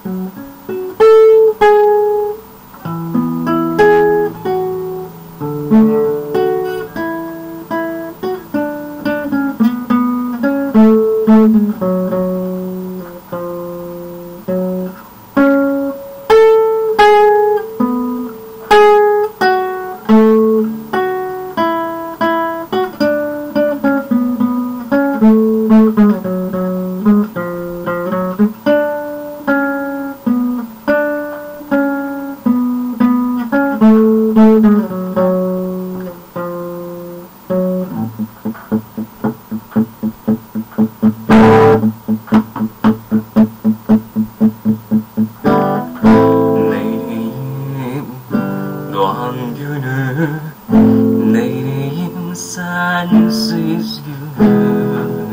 Neyleyim doğan günü, neyleyim sensiz gün.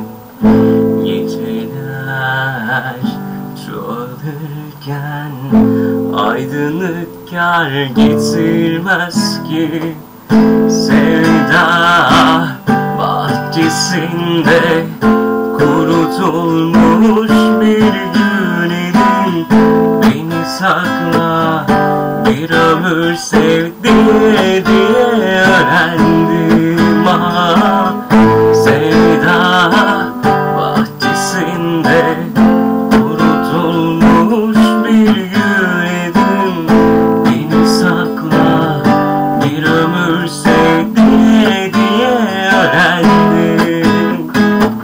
Geceler çoğalırken aydınlık kar getirmez ki. Sevda bahçesinde kurutulmuş bir güneydin. Beni sakla, bir ömür sevdi diye öğrendim. Ah, sevda bahçesinde kurutulmuş bir güneydin. Beni sakla, bir ömür sevdi diye öğrendim.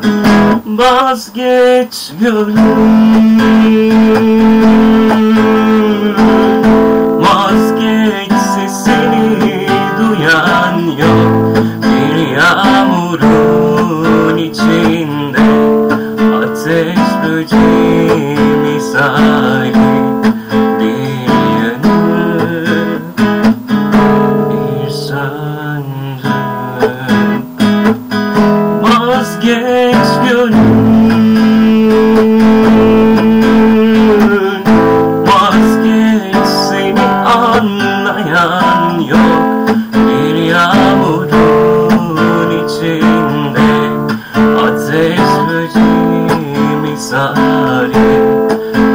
Vazgeç gönlüm, vazgeçse seni duyan yok. Bir yağmurun içinde ateş böceği misali bir yanıp bir söndüm. Vazgeç gönlüm, vazgeç, seni anlayan yok. Bir yağmurun içinde ateş böceği misali